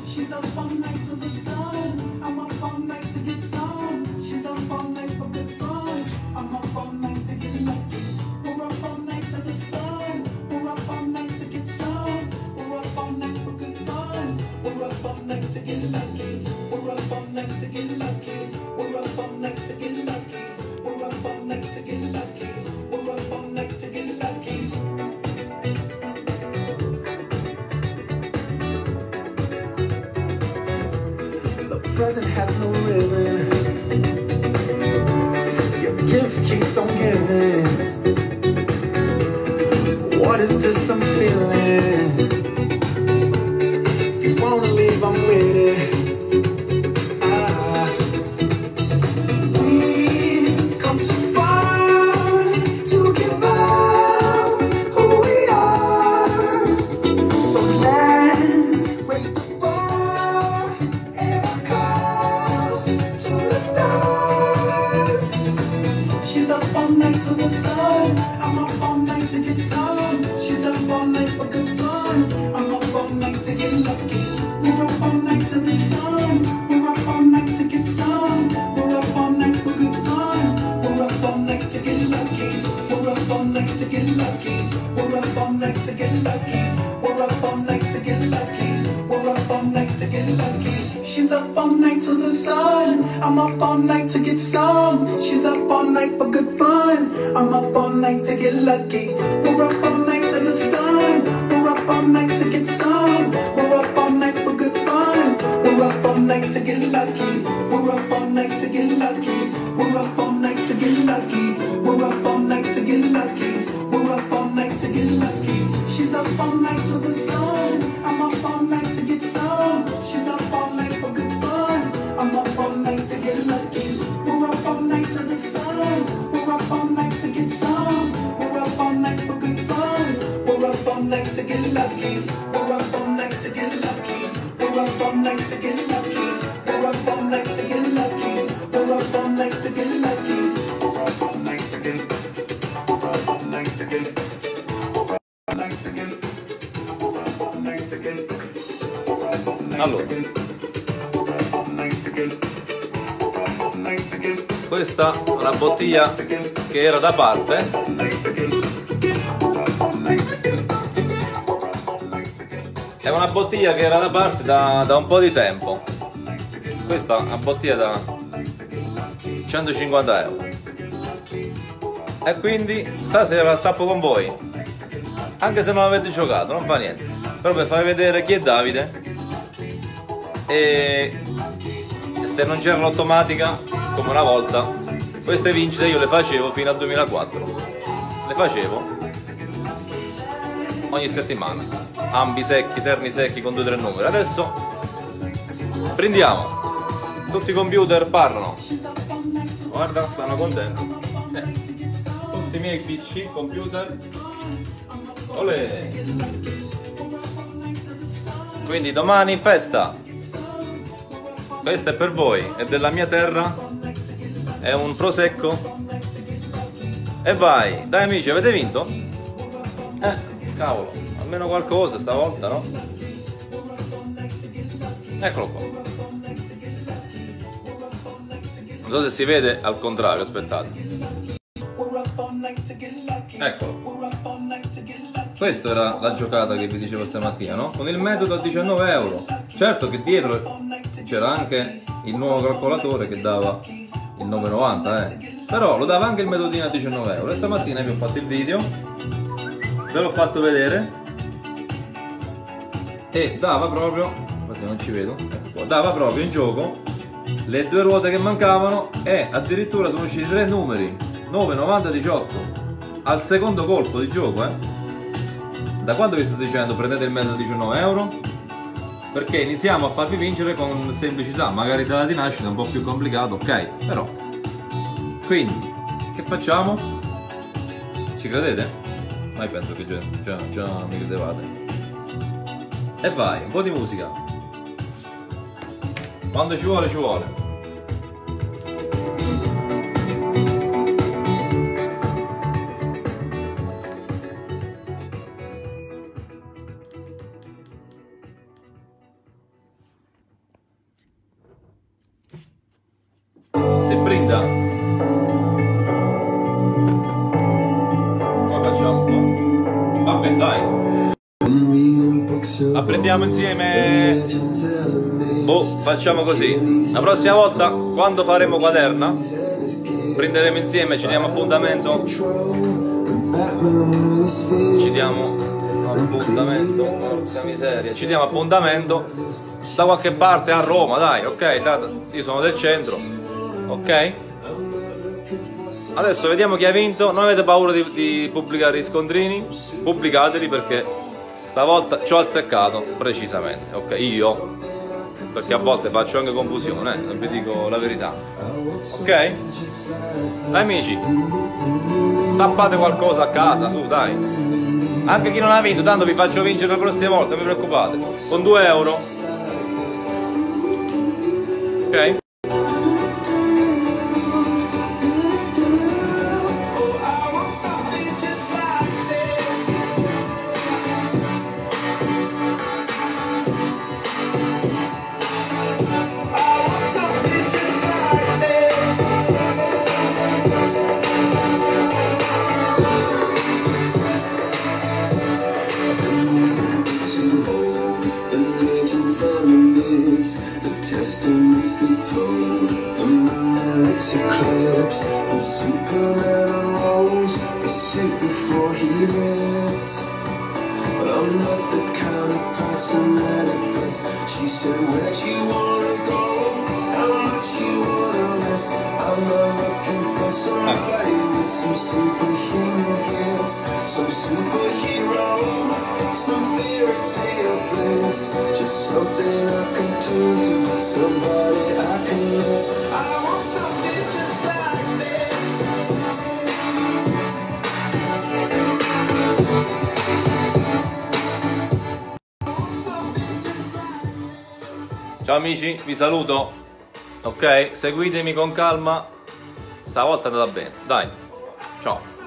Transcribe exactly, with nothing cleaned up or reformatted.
She's up all night to the sun. I'm up all night to get some. She's up all night for good fun. I'm up all night to get lucky. We're up all night to the sun. We're up all night to get some. We're up all night for good fun. We're up all night to get lucky. We're up all night to get lucky. We're up all night to get lucky. We're up all night to get lucky. We're up all night to get lucky. The present has no ribbon. Your gift keeps on giving. What is this I'm feeling? If you wanna leave, I'm with it. To the sun, I'm up all night to get some. She's up all night for good fun. I'm up all night to get lucky. We're up all night to the sun. We're up all night to get some. We're up all night for good fun. We're up all night to get lucky. We're up all night to get lucky. We're up all night to get lucky. We're up all night to get lucky. We're up all night to get lucky. She's up all night to the sun. I'm up all night to get some. She's up all night for good fun. I'm up all night to get lucky. We're up all night to the sun. We're up all night to get some. We're up all night for good fun. We're up all night to get lucky. We're up all night to get lucky. We're up all night to get lucky. We're up all night to get lucky. We're up all night to get lucky. She's up all night to the sun. I'm up all night to get some. She's up all night for good fun. I'm up all night to get lucky. We're up all night to the sun. We're up all night to get some. We're up all night for good fun. We're up all night to get lucky. We're up all night to get lucky. We're up all night to get lucky. We're up all night to get lucky. We're up all night to get lucky. We're up all night to get lucky. We're up all night to get lucky. Allora, questa è una bottiglia che era da parte, è una bottiglia che era da parte da, da un po' di tempo. Questa è una bottiglia da centocinquanta euro e quindi stasera la stappo con voi, anche se non avete giocato, non fa niente, però per farvi vedere chi è Davide. E se non c'era l'automatica come una volta, queste vincite io le facevo fino al duemilaquattro, le facevo ogni settimana, ambi secchi, terni secchi con due o tre numeri. Adesso prendiamo, tutti i computer parlano, guarda, stanno contenti, eh, tutti i miei P C, computer, olè. Quindi domani festa. Questo è per voi, è della mia terra, è un prosecco. E vai, dai amici, avete vinto? Eh, cavolo, almeno qualcosa stavolta, no? Eccolo qua. Non so se si vede al contrario, aspettate. Eccolo. Questa era la giocata che vi dicevo stamattina, no? Con il metodo a diciannove euro. Certo che dietro c'era anche il nuovo calcolatore che dava il nove e novanta, eh. Però lo dava anche il metodino a diciannove euro. E stamattina vi ho fatto il video, ve l'ho fatto vedere, e dava proprio, infatti non ci vedo, ecco qua, dava proprio in gioco le due ruote che mancavano e addirittura sono usciti tre numeri, nove, novanta, diciotto, al secondo colpo di gioco, eh. Da quando vi sto dicendo prendete il metodo a diciannove euro? Perché iniziamo a farvi vincere con semplicità, magari dalla di nascita è un po' più complicato, ok, però. Quindi, che facciamo? Ci credete? Ma io penso che già, già, già mi credevate. E vai, un po' di musica. Quando ci vuole, ci vuole. Apprendiamo insieme. Boh, facciamo così. La prossima volta, quando faremo quaderna, prenderemo insieme, ci diamo appuntamento. Ci diamo appuntamento, porca miseria, ci diamo appuntamento da qualche parte a Roma, dai, ok? Io sono del centro, ok? Adesso vediamo chi ha vinto. Non avete paura di, di pubblicare gli scontrini? Pubblicateli, perché stavolta ci ho azzeccato precisamente, ok? Io, perché a volte faccio anche confusione, eh? Non vi dico la verità, ok? Dai amici, stappate qualcosa a casa, su, dai. Anche chi non ha vinto, tanto vi faccio vincere la prossima volta, non vi preoccupate. Con due euro, ok? Testaments that told the planet's eclipse, and Superman unrolls the suit before he lived. But I'm not the kind of person that it fits. She said, where'd you wanna go? How much you wanna risk? I'm not looking for somebody with some superhuman gifts, some superhero, some fairy tale bliss, just something I can turn to, somebody I can miss. I want something just like this. Ciao amici, vi saluto, ok? Seguitemi con calma, stavolta è andata bene, dai, ciao.